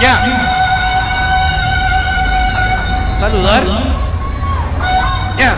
Ya. Saludar. Ya.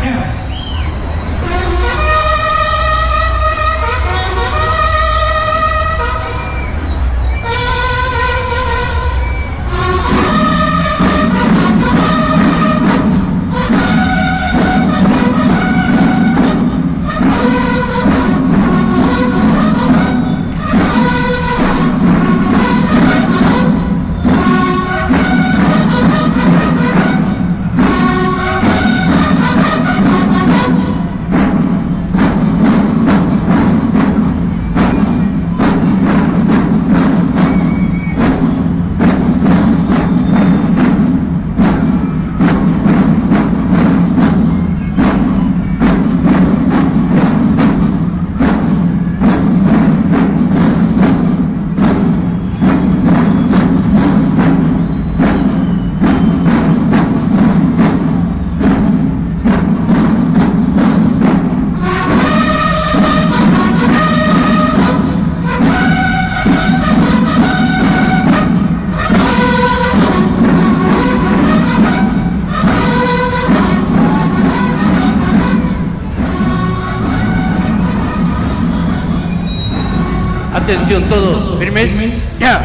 Atención todos, firmes. Ya.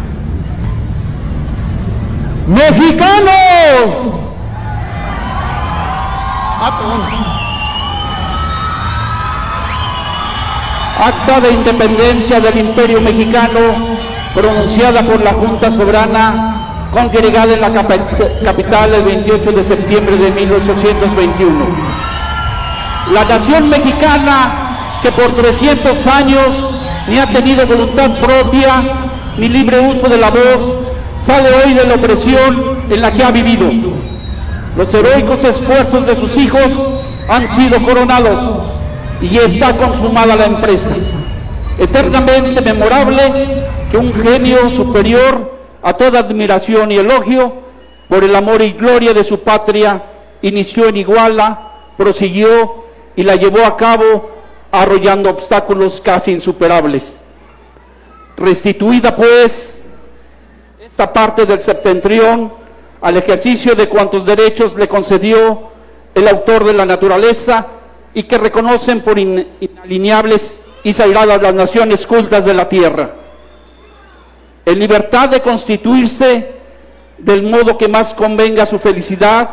¡Mexicanos! Acta de independencia del Imperio Mexicano pronunciada por la Junta Soberana congregada en la capital el 28 de septiembre de 1821. La nación mexicana, que por 300 años ni ha tenido voluntad propia ni libre uso de la voz, sale hoy de la opresión en la que ha vivido. Los heroicos esfuerzos de sus hijos han sido coronados y está consumada la empresa. Eternamente memorable que un genio superior a toda admiración y elogio por el amor y gloria de su patria inició en Iguala, prosiguió y la llevó a cabo arrollando obstáculos casi insuperables. Restituida pues esta parte del septentrión al ejercicio de cuantos derechos le concedió el autor de la naturaleza y que reconocen por inalineables y sagradas las naciones cultas de la tierra, en libertad de constituirse del modo que más convenga a su felicidad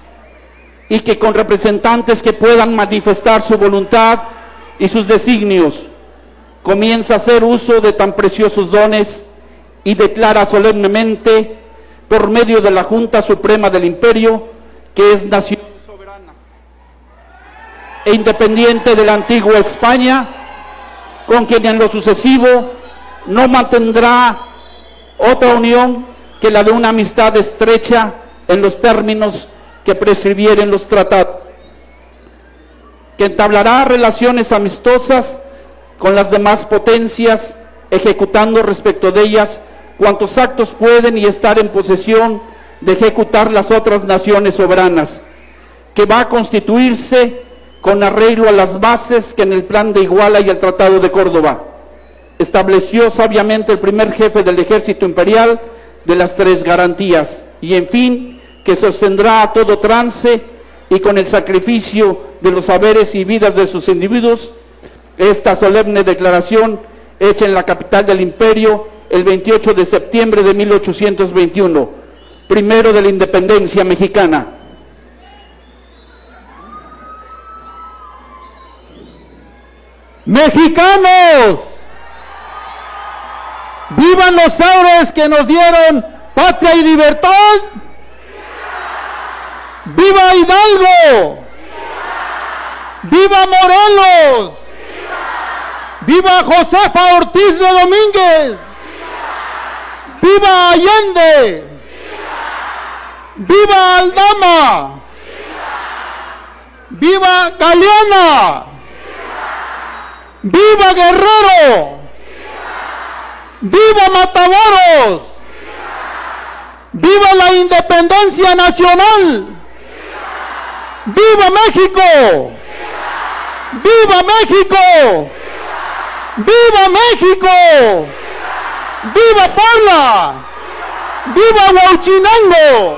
y que con representantes que puedan manifestar su voluntad y sus designios, comienza a hacer uso de tan preciosos dones y declara solemnemente, por medio de la Junta Suprema del Imperio, que es nación soberana e independiente de la antigua España, con quien en lo sucesivo no mantendrá otra unión que la de una amistad estrecha en los términos que prescribieren los tratados, que entablará relaciones amistosas con las demás potencias, ejecutando respecto de ellas cuantos actos pueden y estar en posesión de ejecutar las otras naciones soberanas, que va a constituirse con arreglo a las bases que en el Plan de Iguala y el Tratado de Córdoba estableció sabiamente el primer jefe del ejército imperial de las tres garantías, y en fin, que sostendrá a todo trance y con el sacrificio de los saberes y vidas de sus individuos, esta solemne declaración hecha en la capital del imperio el 28 de septiembre de 1821, primero de la independencia mexicana. ¡Mexicanos! ¡Vivan los héroes que nos dieron patria y libertad! ¡Viva Hidalgo! ¡Viva Morelos! ¡Viva Josefa Ortiz de Domínguez! ¡Viva Allende! ¡Viva Aldama! ¡Viva Galeana! ¡Viva Guerrero! ¡Viva Matamoros! ¡Viva la independencia nacional! ¡Viva México! ¡Viva México! ¡Viva México! ¡Viva Puebla! ¡Viva Huauchinango!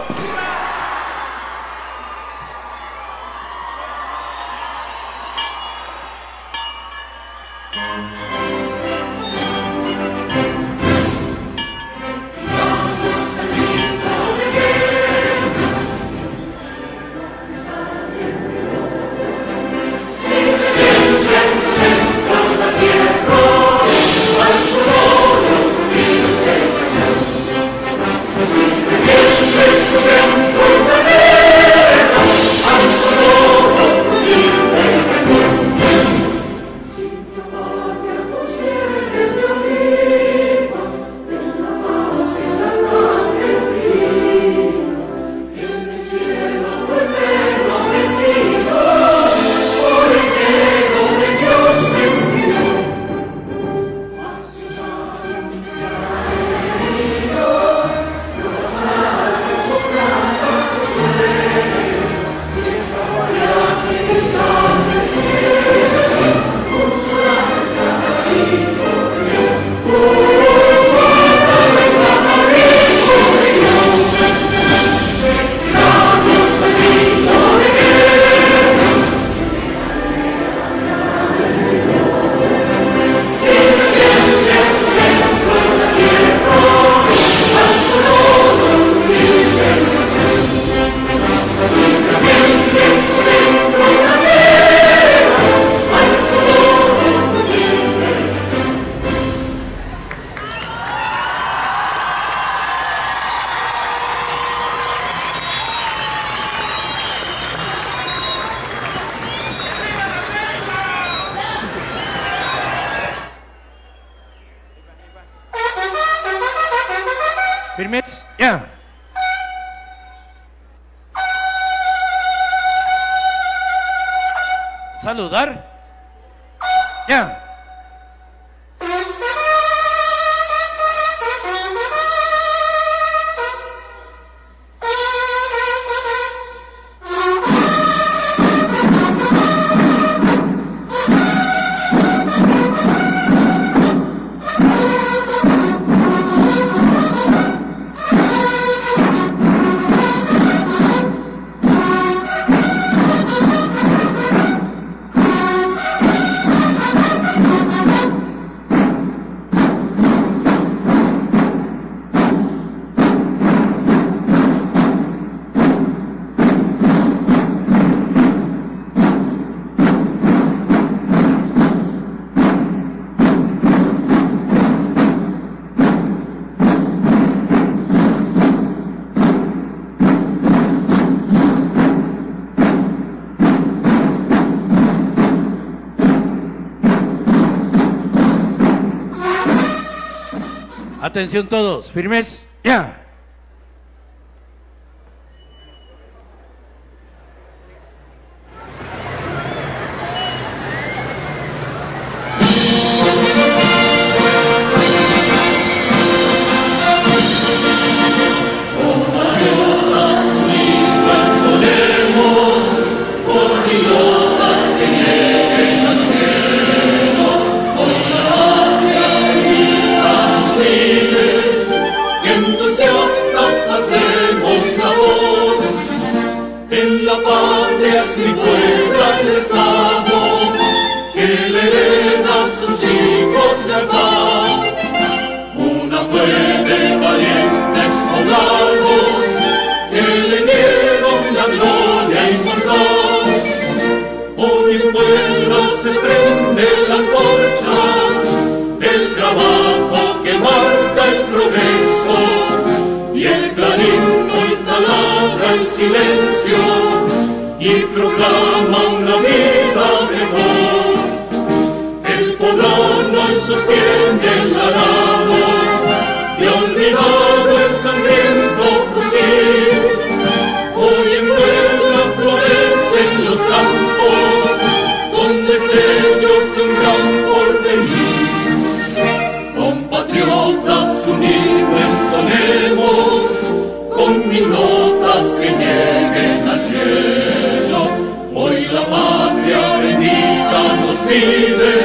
Firmes, ya. Saludar, ya. Atención todos, firmes, ya.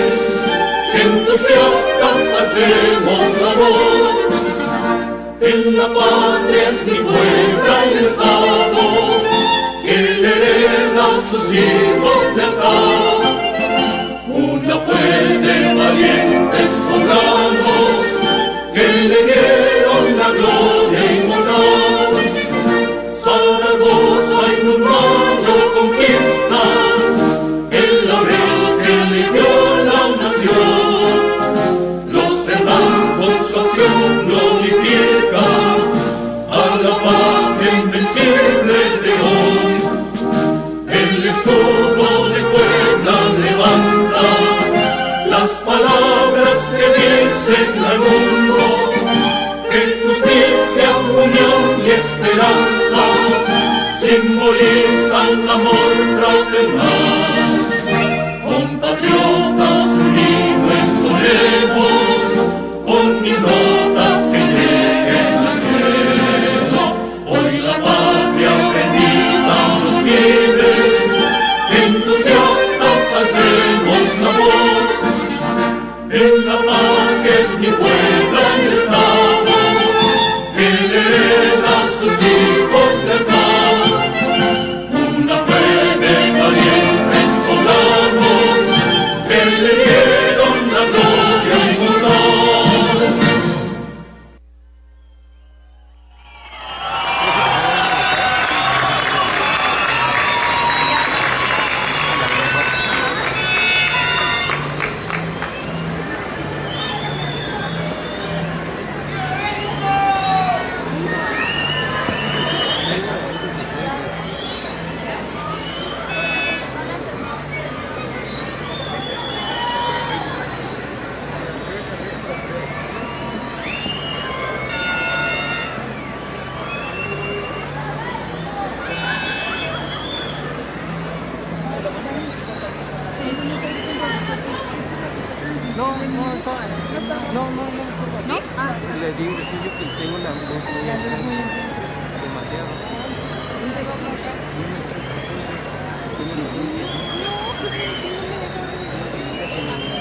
Entusiastas alcemos la voz en la patria es mi puebla el Estado, que le hereda a sus hijos de acá. Una fue de valientes poblanos, que le dieron la gloria inmortal. Zaragoza en un mayo conquista, el laurel que le dio la nación. Los Cerdán con su acción glorifican a la patria invencible de hoy. El escudo de Puebla levanta las palabras que dicen al mundo que justicia, unión y esperanza simbolizan amor fraternal. Compatriotas, unidos entonemos con mis notas que lleguen al cielo. Hoy la patria bendita nos pide, entusiastas alcemos la voz. En la paz que es mi pueblo y Estado, que le hereda a sus hijos de acá. Una fe de valientes poblanos, que le dieron la gloria inmortal. Le digo, sí, yo que tengo la luz demasiado. Tiene